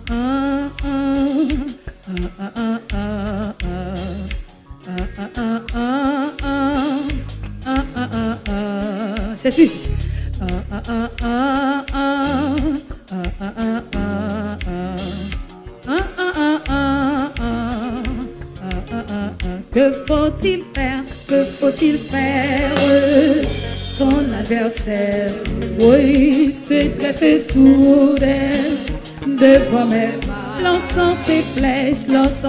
Jésus. Que faut-il faire? Que faut-il faire? Ton adversaire, oui, se dresse soudain devant mes mains, lançant ses flèches,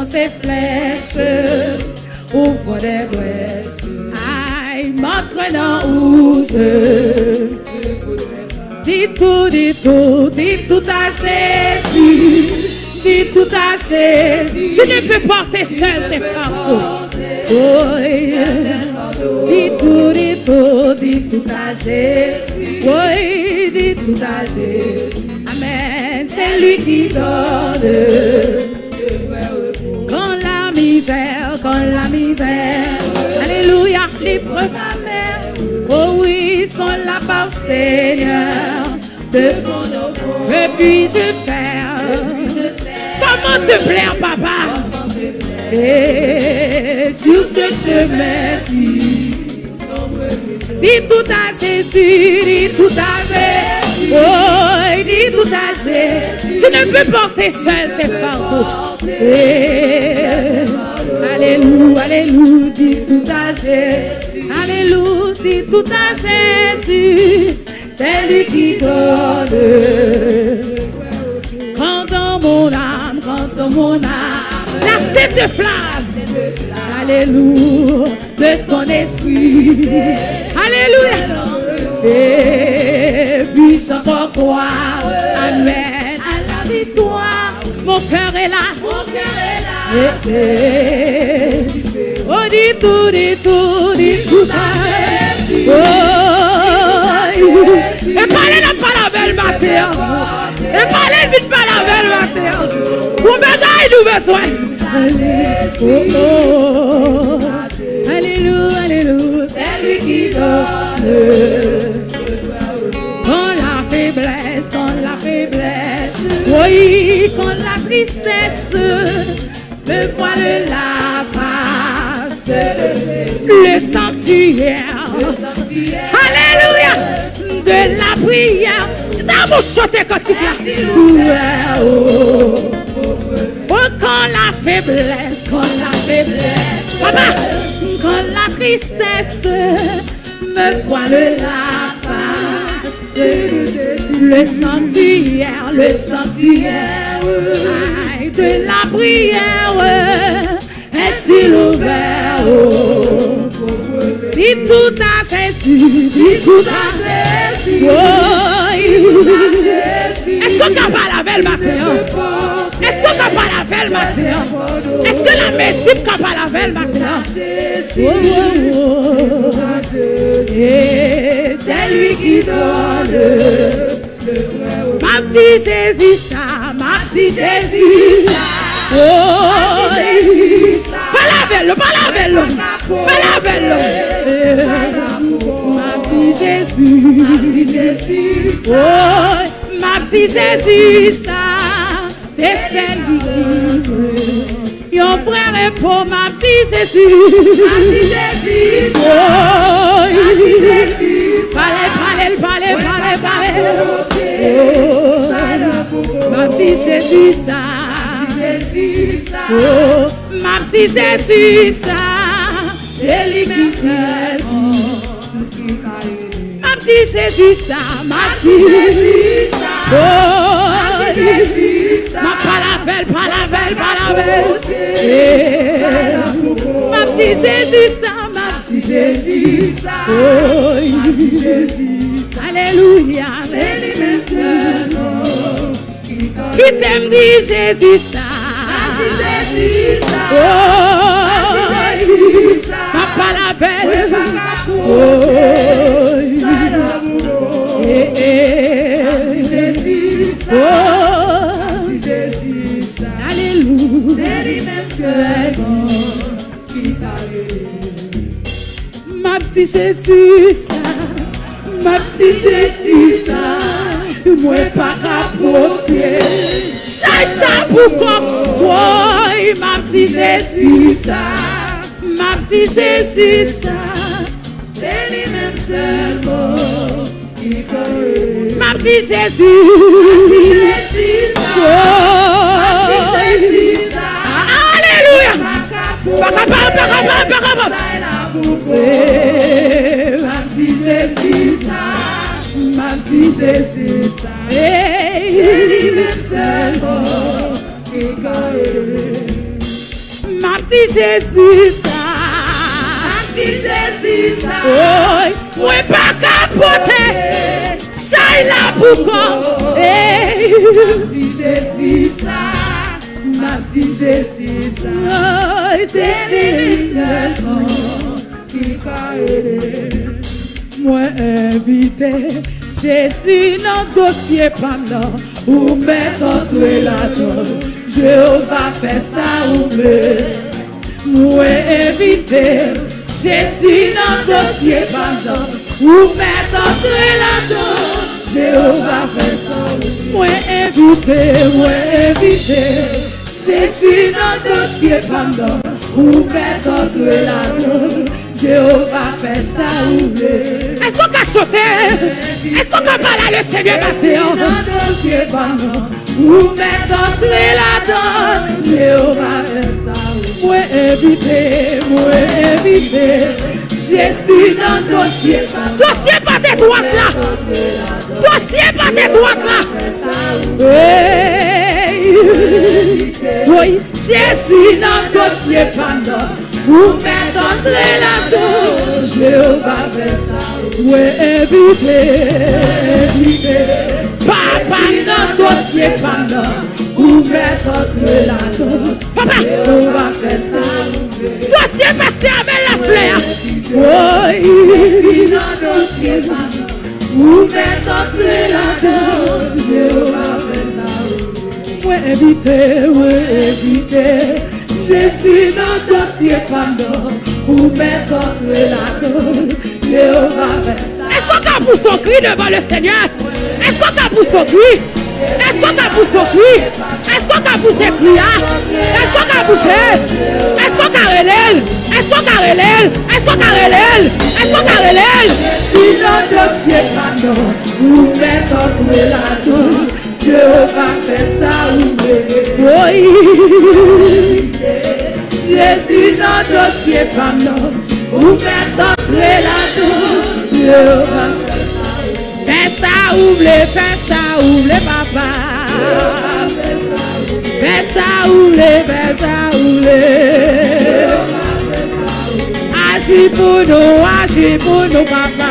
ouvre des brèches, aïe, m'entraînant où je. Dis tout à Jésus, dis tout à Jésus. Tu ne peux porter seul tes fardeaux. Oui, dis tout à Jésus. Oui, dis tout à Jésus. Amen, c'est lui qui donne. Quand la misère, alléluia, l'épreuve amère. Oh oui, sont là par Seigneur. De que puis-je faire? Comment te plaire, papa? Et sur ce chemin-ci, dis tout à Jésus, dis tout à Jésus. Oh, dis tout à Jésus. Tu ne peux porter seul tes fardeaux. Alléluia, alléluia, dis tout à Jésus. Alléluia, dis tout à Jésus. C'est lui qui donne. Quand dans mon âme, la cette flamme, alléluia, de ton esprit, alléluia, et puis encore croire, amen, à la victoire, mon cœur est là, oh, dis tout à Jésus. Et parlez la parole matin. Et parlez vite par la belle matin. Pour bagaille nous besoin. Alléluia, alléluia. C'est lui qui donne. Quand la faiblesse, oui, quand la tristesse me voile la face, le sanctuaire, alléluia, de la prière. Dans mon chanter quand tu viens. Oh, quand la faiblesse, papa, quand la tristesse me voile la face, le sanctuaire, aïe, de la prière, est-il ouvert? Dis tout à Jésus, dis tout à Jésus. Est-ce qu'on n'a pas la belle matin? Est-ce qu'on n'a pas la belle matin? Est-ce que la médecine n'a pas la belle matin? Et c'est lui qui donne. Ma petite Jésus, ça, ma petite Jésus, ça. Oh, pas la belle, ma petite Jésus, oh, ma petite Jésus, ça, c'est celle qui yon frère et pour ma petite Jésus, oh, parlez, oh, ma petite Jésus, ça. Oh, ma petite Jésus, ça, c'est lui qui fait. Ma petite Jésus, ça, ma petite Jésus, ça. Oh, pas la belle. Ma petite Jésus, ça. Oh, alléluia, qui t'aime, dit Jésus, ça. Oh, papa la belle. Oh, alléluia. Ma petite Jésus, ça, moi pas capoter. bail ça pour comme. Oui, ma petite Jésus, ça. Ma petite Jésus, ça. C'est lui-même seulement qui connaît. Ma petite Jésus. Ma petite Jésus, ça. Ma petite Jésus, ça. Alléluia. Ma petite Jésus, ça. Ma petite Jésus, ça. C'est lui-même seulement qui connaît. Ma petite Jésus, ça. Ma petite Jésus, ça. Oh, moi pas capoter. Chai la pour comme. Ma petite Jésus, ça. Ma petite Jésus, ça. Oh, c'est lui seulement qui connaît. Moi invité. Jésus dans dossier pendant ou mettre entre la donne. Jéhovah fait ça ou moi invité. Jésus dans dossier pendant ou mettre entre la donne. Jéhovah fait ça ou moi invité. Jésus dans dossier pendant ou mettre entre la donne. Jéhovah fait ça ou est-ce qu'on a chanté? Est-ce qu'on a parlé le Seigneur maintenant? Ou mettre entrer la donne. Jéhovah fait ça ou moi invité. Jésus dans le dossier. Dossier pas des droites là. Dossier pas des droites là. Oui, Jésus dans le dossier pendant. Ou mettre entrer la donne. Jéhovah fait ça. Ouais, éviter. Papa dans dossier pendant. Ou mettre entrer la donne. Papa, Jéhovah fait ça. Dossier pasteur Amel la fleur. Oui, Jésus dans dossier pendant. Ou mettre entrer la donne. Jéhovah fait ça. Ouais, éviter. Jésus dans le dossier pendant ou mettre entre la donne. Jéhovah fait ça. Est-ce qu'on a pour son cri devant le Seigneur? Est-ce qu'on a pour son cri? Est-ce qu'on a pour son cri? Est-ce qu'on a pour ses cris? Est-ce qu'on a pour ses? Est-ce qu'on a relève? Est-ce qu'on a relève? Est-ce qu'on a relève? Est-ce qu'on a relève? Jésus dans le dossier pendant ou mettre entre la donne. Jéhovah fait ça ou oui. Jésus dans le dossier pendant ou mettre entrer la donne. Jéhovah fait ça ou papa. Fais ça ou agis pour nous papa.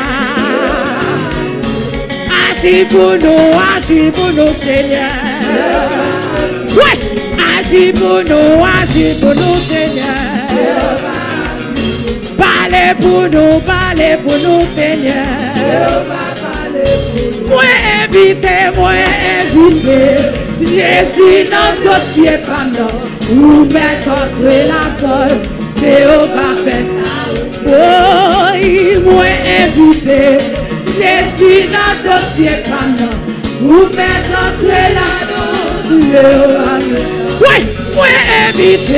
Agis pour nous Seigneur. Ouais, agis pour nous Seigneur. Parlez pour nous Seigneur. Moi invité. Jésus dans le dossier pendant ou mettre entre la colle. Jéhovah fait ça. Oh, moi invité. Jésus dans le dossier pendant ou mettre entre la donne. Oui, moi invité.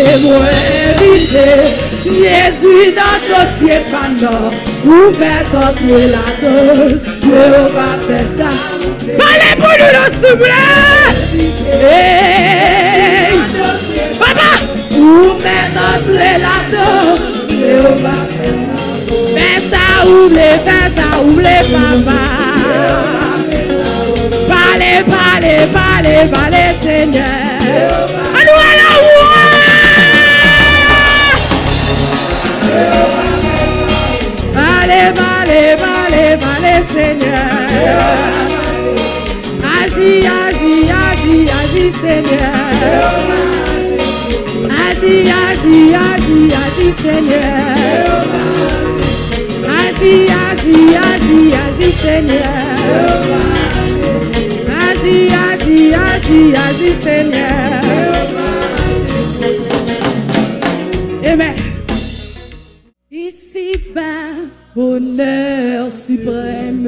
Jésus dans le dossier pendant ou mettre entre la donne. Jéhovah fait ça. Parlez pour nous, s'il vous plaît. Hey, papa, ou mettre entre la donne. Jéhovah fait ça. Fais ça, ouvre papa. Parlez, Seigneur. Allez, Seigneur. Agis, Seigneur. Agis, Seigneur. Agis, Seigneur. Agis, Seigneur. Amen. Ici-bas, honneur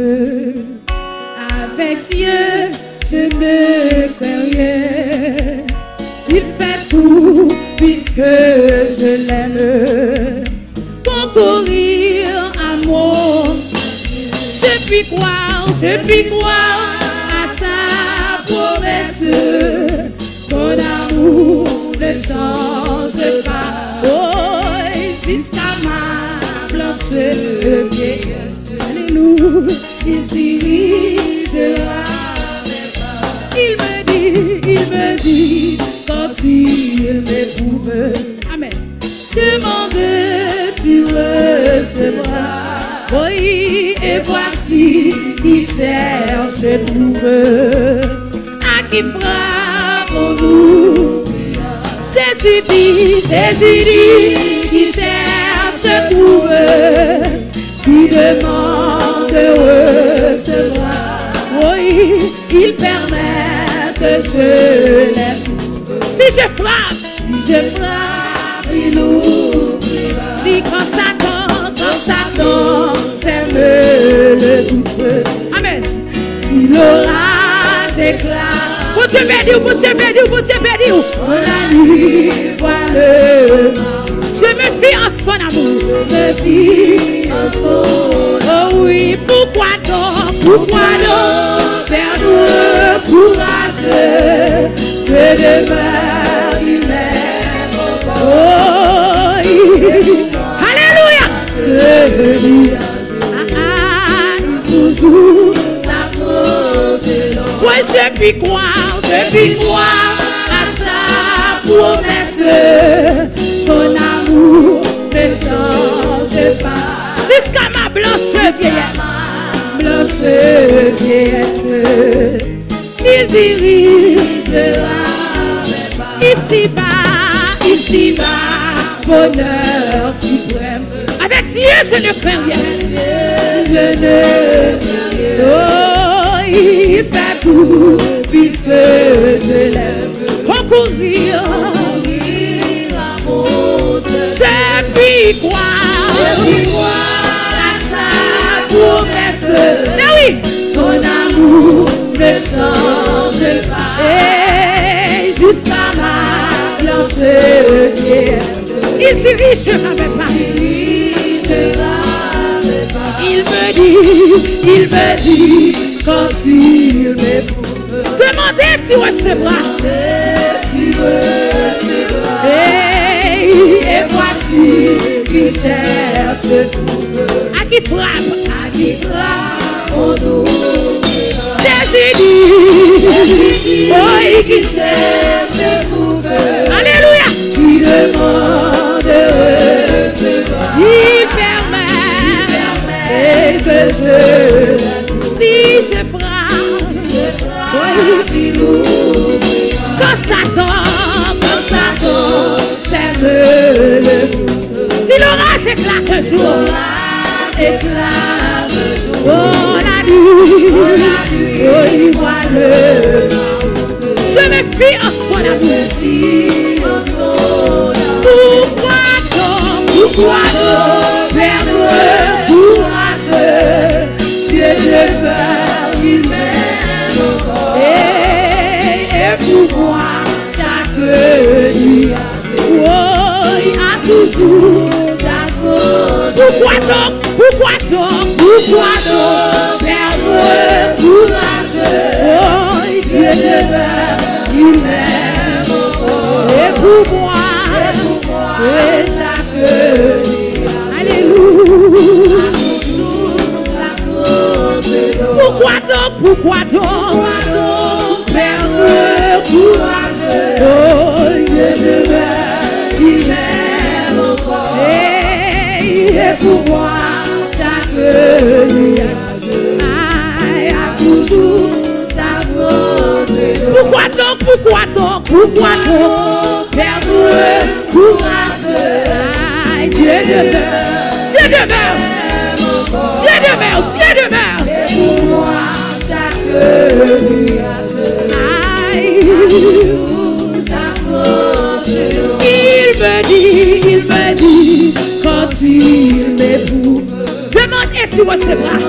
suprême. Avec Dieu, je ne crains rien. puisque je l'aime. Concourir à mon, je puis croire à sa promesse. Ton amour ne change pas, oh, jusqu'à ma blanche vieillesse. Alléluia, il dirigera mes pas. Il me dit, quand il m'éprouve, amen. Demande, tu recevras. Oui, et voici, il cherche trouve. À qui frappons-nous? Jésus dit, qui cherche trouve. Qui demande, recevra. Oui, il permet que je l'aime. Si je frappe, il ouvrira. Dis quand Satan sème le doute. Amen. Si l'orage éclate, pour Dieu béni, on la nuit voit le mal. Je me fie en son amour, oh oui, pourquoi donc, Père nous courageux, Dieu demeure, il m'aime encore. Oh, alléluia. Toujours sa force. Oui, je puis croire à sa promesse. Son amour ne change pas. Jusqu'à ma blanche vieillesse. Il dirigera mes pas. Ici bas, bonheur suprême. Avec Dieu, je ne crains rien. Oh, il fait tout, puisque je l'aime. Concourir à mon je puis croire à sa promesse. Mais oui, son amour ne change pas. Et jusqu'à ma blanche vieillesse. Il dirigera mes pas. Il me dit, quand il m'éprouve. Demandez, tu recevras. Et voici qui cherche trouve. À qui frappe, on ouvre. Jésus dit, oh, qui cherche trouve. Alléluia. Qui demande, recevra. Il permet que si je frappe, il ouvre. Quand Satan sème le doute. Si l'orage éclate un jour, oh la nuit, oh il voit le mal. Je me fie en son amour. Pourquoi donc, Père nous courageux, Dieu demeure, il m'aime encore. Et pour moi, chaque nuit, oh, il a toujours sa cause. Pourquoi donc, Père nous courageux, oh, Dieu demeure, il m'aime encore. Et pour moi, et chaque nuit, alléluia. Pourquoi donc, Père courageux, oh, Dieu demeure, il m'aime encore. Et pour moi, chaque nuit, a toujours sa cause. Pourquoi donc, Père courageux, Dieu demeure. Et pour moi, chaque nuit, il me dit, quand il m'éprouve. Demande et tu recevras.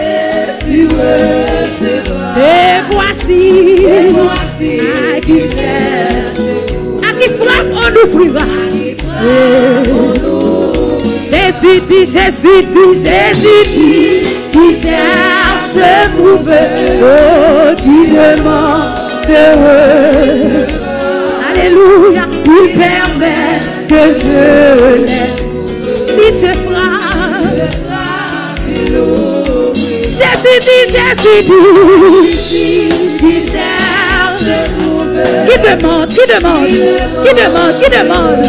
Et voici, à qui cherche, à qui frappe, on ouvrira. dit, qui cherche trouver, oh, qui demande heureux. Alléluia, il permet que je l'aide. Si je frappe, Jésus dit, qui cherche trouver, qui demande.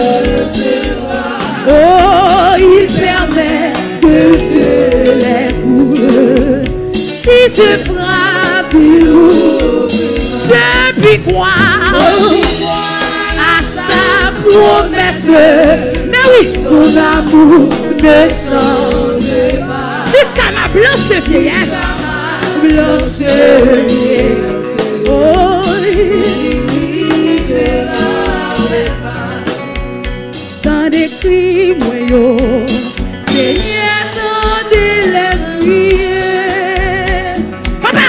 Oh, il permet que je les trouve. Si je frappe, il ouvre. Je puis croire à sa promesse. Mais oui, son amour ne change pas. Jusqu'à ma blanche vieillesse. Oh, dans des cris, moi, Seigneur, dans des lèvres. Papa,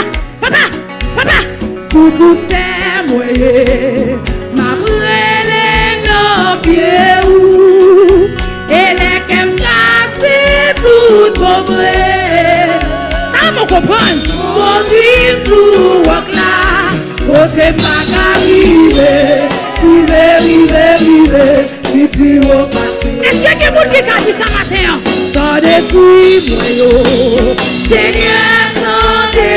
sous bout terre, moi, ma brûlé nos pieds, et les qu'aime casser tout pauvre. T'as mon comprendre? Mon vivre sous wak là, côté pas arriver, et puis au passé. Est-ce qu'il y a quelqu'un qui a dit ça matin? Dans des cris, Seigneur, dans des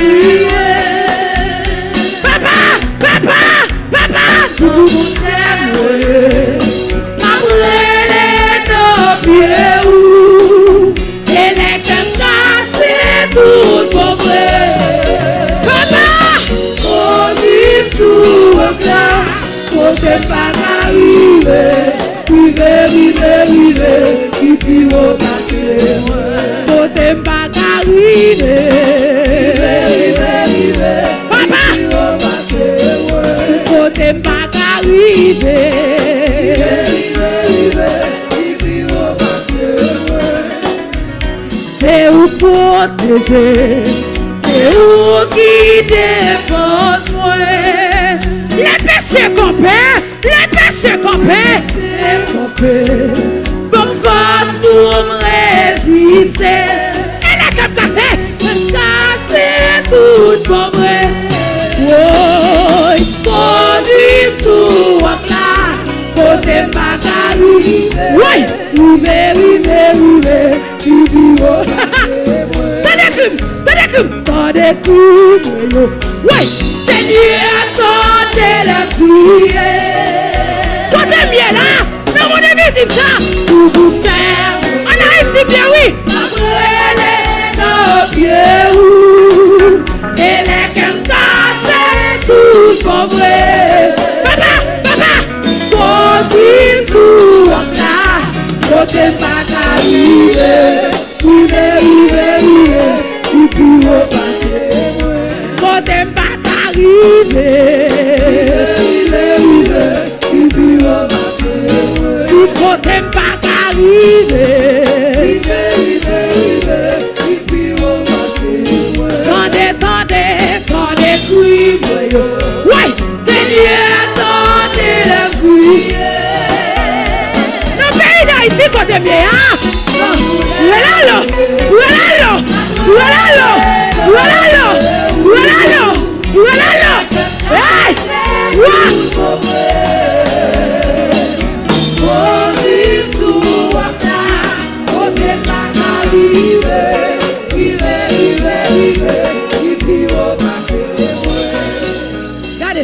lèvres. Papa, tout le monde t'aime, ma brûlé nos pieds, et les qu'aime casser tout pauvre. Papa, on vit sous un plat, côté pas arriver, et puis au passé, côté pas arriver, papa, côté pas arriver, c'est où protéger, c'est où qui défend moi. Les péchés qu'on paie, bon force pour me résister. Et la cap casser tout pour vrai. Oh, conduire sous wak là, côté pas arriver. Oui, river, t'as des crimes, oui, Seigneur, attendez la prière. Toi t'es bien là, non mon invisible ça, sous bout terre, en Haïti bien oui, ma brûlé nos pieds, et les qu'aime casser tout pauvre. Papa, continue sous wak là, côté pas arriver, et puis au passé, côté pas arriver, et puis au passé, côté pas arriver, et puis au passé. Tendez, crie, oui, Seigneur, tendez le cri. Dans le pays d'Haïti, côté bien, hein? Hey! Regardez.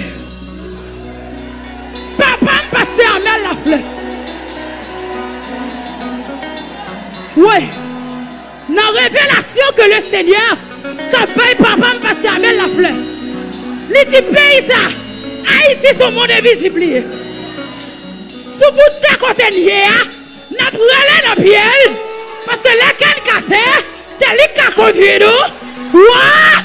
Papa me passait à mettre la fleur. Oui. Dans la révélation que le Seigneur t'a payé, papa me passait à mettre la fleur. Il dit pays ça. Haïti son monde invisible. Sous bout de côté lié, n'a brûlé dans pied. Parce que la canne cassée, c'est lui qui a conduit nous. Ouah!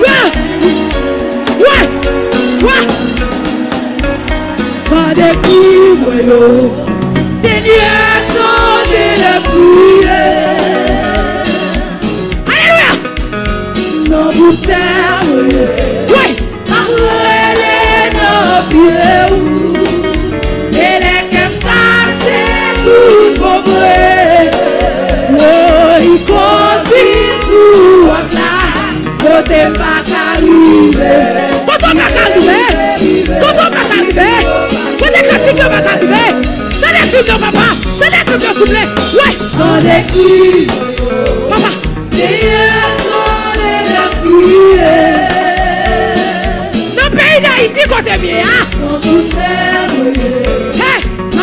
Pas de coups. Seigneur, tendez le prière. Alléluia. Non, vous terre. Oui. Parlez nos pieds. Et les qu'aiment casser tout vos bras. Oh, il conduit sous votre là. Côté pas qu'arriver. Quand on va arriver. Quand on va arriver. Quand on va arriver. Tenez que papa, tenez que s'il vous plaît. Ouais. Tenez que papa. Seigneur, tendez le prière. Dans le pays d'Haïti, quand t'es bien, hein? Hey.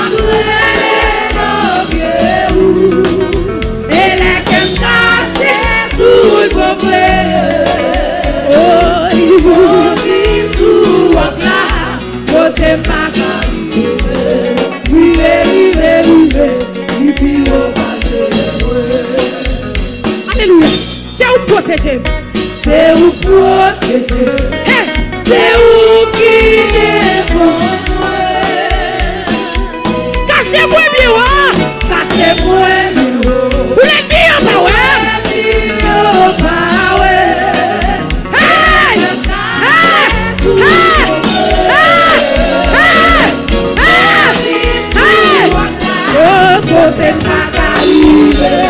Et les qu'aiment casser tout le problème. Oh, il faut vivre sous votre là. Côté pas Alléluia. C'est où protéger. C'est où protéger. Hey. C'est où qui défend. Cachez-moi bien. Cachez-moi bien. Pour l'ennemi, on va ouais. Hey. Hey. Côté pas arriver,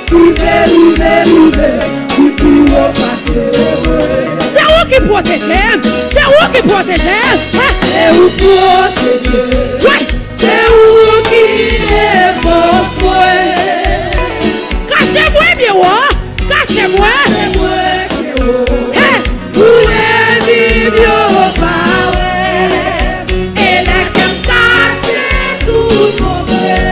c'est où qui protège? C'est où qui protège? C'est où protéger? Oui, c'est où qui défense? Cachez-moi bien, cachez-moi. Où est vivre par et la qu'aime casser tout mon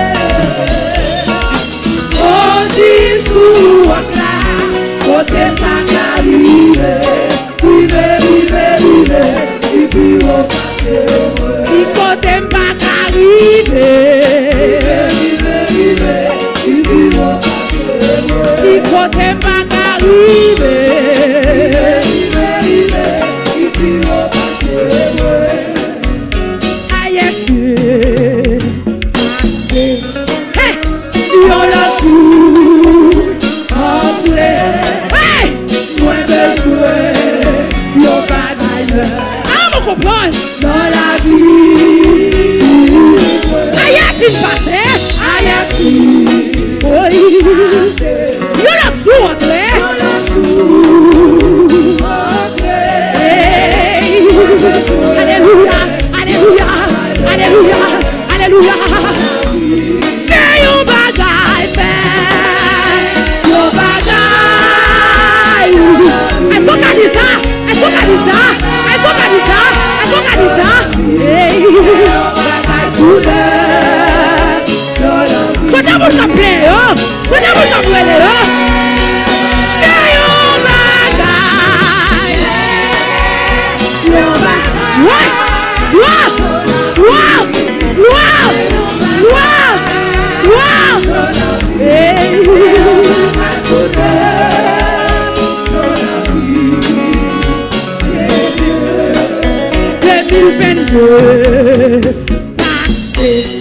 sous la côté pas arriver, rive, et puis on passe. Il côté pas arriver, rive, et puis on passe. Il côté pas arriver, rive, et puis on passe. Aïe, passé, hey, on l'a joue. Dans la vie, aïe, qui passe, aïe, qui, oui, yo la joue entre, alléluia, alléluia, alléluia, alléluia. Fais yon bagaille, fais yon bagaille. Est-ce qu'on a dit ça? Est-ce qu'on a dit ça? Est-ce qu'on a dit ça? Est-ce qu'on a dit ça? Hey, quand on vous appelle, quand on vous appelle, fais yon bagaille. Ouais, wow, wow, wow, wow, wow. Hey, 2022 passé.